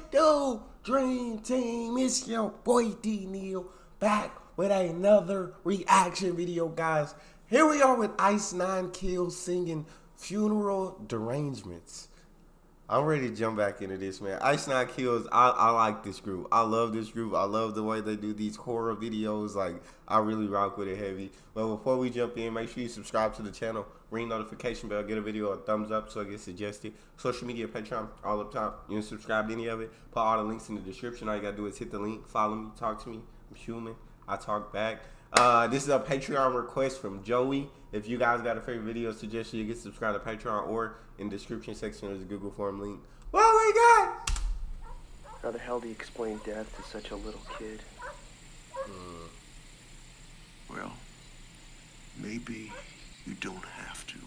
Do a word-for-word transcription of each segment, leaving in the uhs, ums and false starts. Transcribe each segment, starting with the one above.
What do, Dream Team? It's your boy D Neal back with another reaction video, guys. Here we are with Ice nine Kills singing Funeral Derangements. I'm ready to jump back into this, man. Ice nine Kills, I, I like this group. I love this group. I love the way they do these horror videos. Like, I really rock with it heavy. But before we jump in, make sure you subscribe to the channel. Ring notification bell. Get a video a thumbs up so it gets suggested. Social media, Patreon, all up top. You can subscribe to any of it. Put all the links in the description. All you got to do is hit the link. Follow me. Talk to me. I'm human. I talk back. Uh, this is a Patreon request from Joey. If you guys got a favorite video suggestion, you can subscribe to Patreon, or in the description section there's a Google form link. What we got? How the hell do you explain death to such a little kid? Uh, well, maybe you don't have to.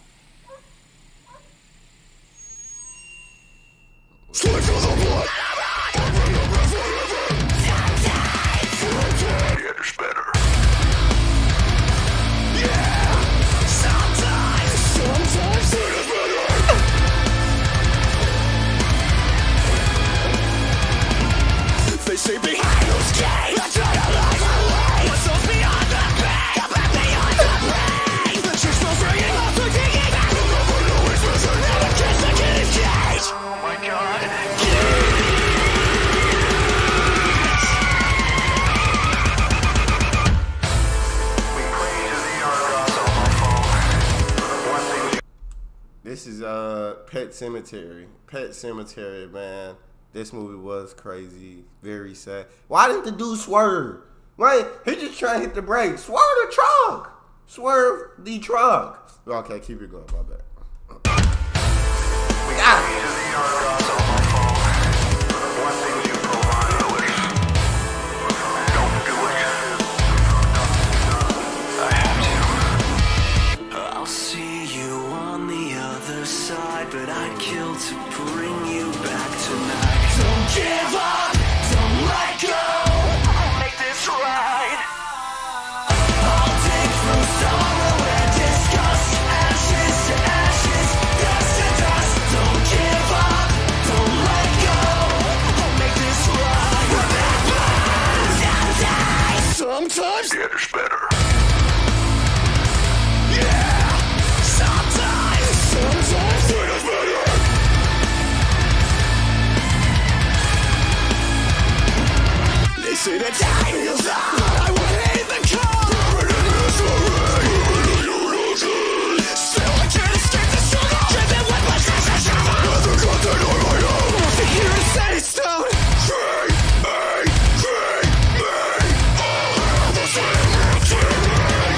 Slip to the blood! Yeah, it's better. Yeah! Sometimes! Sometimes it is better! They say behind those gates, I try to light my way. What's those beyond the pain? The back beyond the pain. The truth smells ringing, lots of digging back. We'll never know it's missing. Never kiss the kid's cage. Oh my god. This is uh Pet Cemetery. Pet Cemetery, man. This movie was crazy, very sad. Why didn't the dude swerve? Right? He just trying to hit the brakes. Swerve the truck. Swerve the truck. Okay, keep it going. My bad. Ah. I'll see you on the other side, but I'd kill to bring you back tonight. Don't give up, don't let go. I'll make this right. I'll dig through sorrow and disgust, ashes to ashes, dust to dust. Don't give up, don't let go. I'll make this right. Remember, sometimes, sometimes Yeah, it's better. Sometimes, sometimes it is better. They say that time is up, but I would hate the cold. Still I can't escape the struggle. Driven with my sense of struggle. Nothing got that on my own. Nothing here is set in stone. Free me, free me. All hell the cemetery.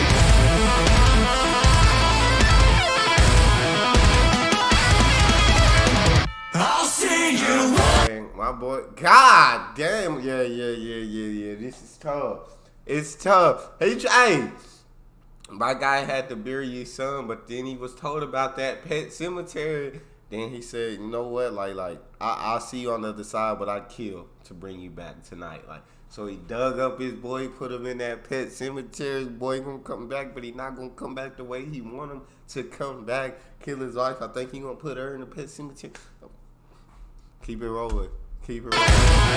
I'll see you. My boy, God damn, yeah, yeah, yeah, yeah, yeah. This is tough. It's tough. Hey, hey, my guy had to bury his son, but then he was told about that Pet Cemetery. Then he said, you know what, like, like I, I'll see you on the other side, but I'd kill to bring you back tonight. Like, so he dug up his boy, put him in that Pet Cemetery. Boy gonna come back, but he not gonna come back the way he want him to come back. Kill his wife. I think he gonna put her in the Pet Cemetery. Keep it rolling. Keep it rolling.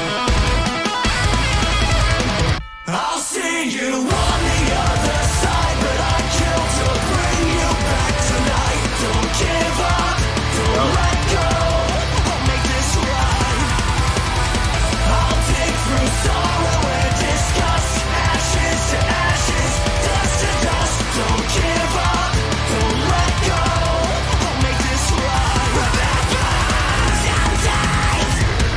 I'll see you on the other side, but I kill to bring you back tonight. Don't give up, don't no. let go. I'll make this right. I'll dig through sorrow and disgust, ashes to ashes, dust to dust. Don't give up, don't let go. I'll make this right. Remember, sometimes.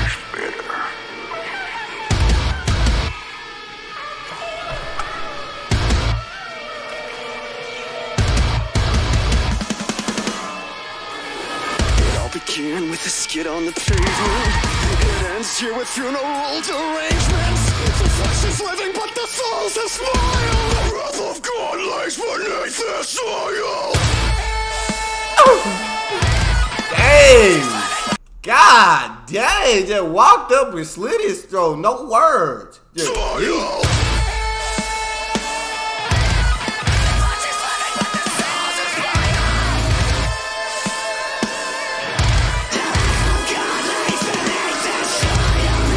Begin with a skid on the pavement. It ends here with funeral derangements. The flesh is living, but the souls have smiled. The wrath of God lays beneath their soil. Dang! God dang! Just walked up and slit his throat. No words. Just Soil. God lays beneath their soil.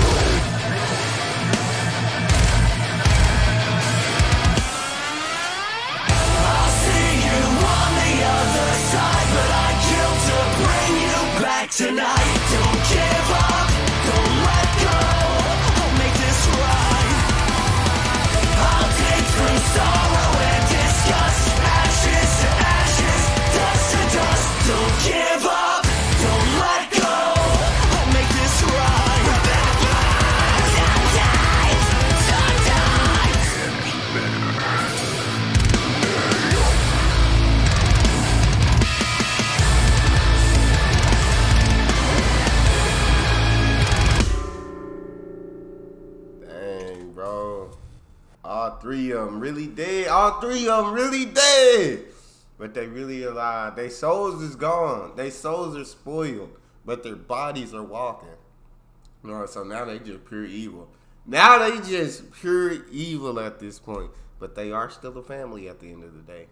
tonight. Don't give up, don't let go. I'll make this right. I'll dig through sorrow and disgust. Ashes to ashes, dust to dust. Don't give up, don't let go. I'll make this right. Sometimes, Dang, bro. All three of them really dead. All three of them really dead. But they really alive. Their souls is gone. Their souls are spoiled. But their bodies are walking. You know, so now they just pure evil. Now they just pure evil at this point. But they are still a family at the end of the day.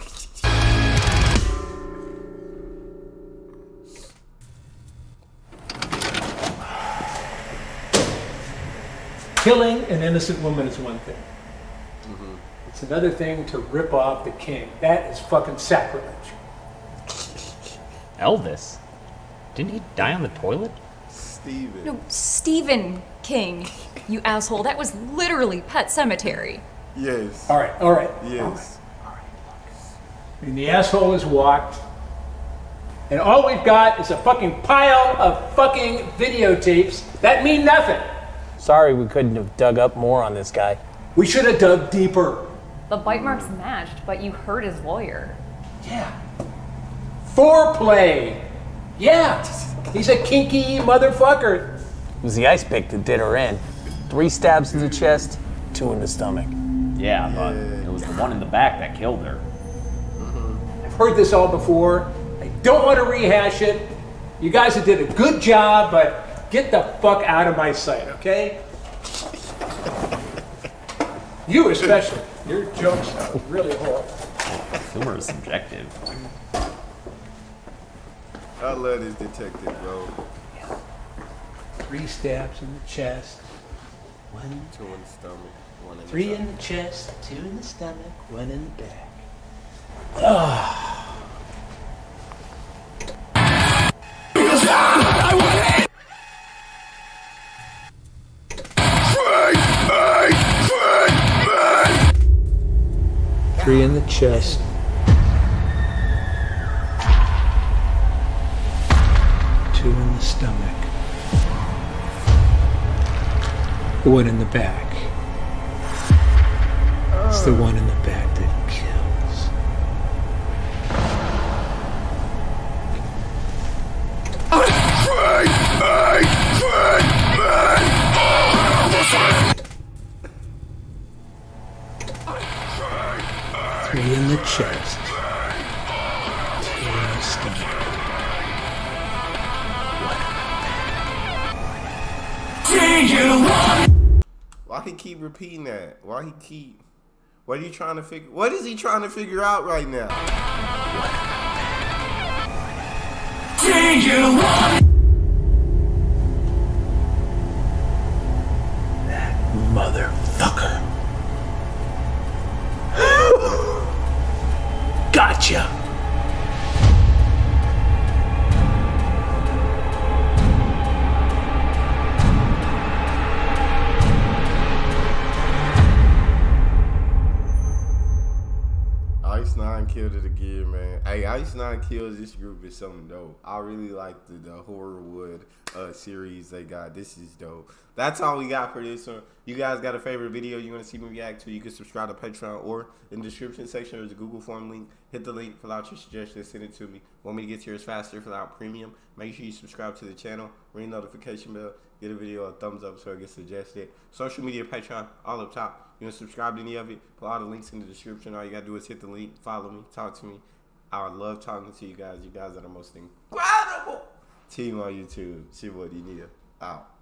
Killing an innocent woman is one thing. Mm-hmm. It's another thing to rip off the king. That is fucking sacrilege. Elvis? Didn't he die on the toilet? Steven. No, Stephen King, you asshole. That was literally Pet Cemetery. Yes. All right, all right. Yes. I mean, the asshole has walked, and all we've got is a fucking pile of fucking videotapes that mean nothing. Sorry we couldn't have dug up more on this guy. We should have dug deeper. The bite marks matched, but you hurt his lawyer. Yeah. Foreplay. Yeah. He's a kinky motherfucker. It was the ice pick that did her in. Three stabs in the chest, two in the stomach. Yeah, but it was the one in the back that killed her. I've heard this all before. I don't want to rehash it. You guys have did a good job, but get the fuck out of my sight, okay? You especially. Your jokes are really horrible. Humor is subjective. I love this detective, bro. Three stabs in the chest. One, Two in the stomach, one in the three stomach. in the chest, two in the stomach, one in the back. Three in the chest. Two in the stomach. One in the back. It's the one in the back that kills. Three in the chest. Two in the stomach. Why he keep repeating that? Why he keep? What are you trying to figure? What is he trying to figure out right now? do you want? Motherfucker. Gotcha. Ice Nine killed it again, man. Hey, Ice Nine Kills this group is something dope. I really like the, the Horrorwood uh, series they got. This is dope. That's all we got for this one. You guys got a favorite video you want to see me react to, you can subscribe to Patreon, or in the description section there's a Google form link. Hit the link, fill out your suggestions, send it to me. Want me to get yours faster, fill out premium. Make sure you subscribe to the channel, ring the notification bell, get a video a thumbs up so it gets suggested. Social media, Patreon, all up top. You want to subscribe to any of it, put all the links in the description. All you got to do is hit the link, follow me, talk to me. I would love talking to you guys. You guys are the most incredible team on YouTube. See what you need. Out.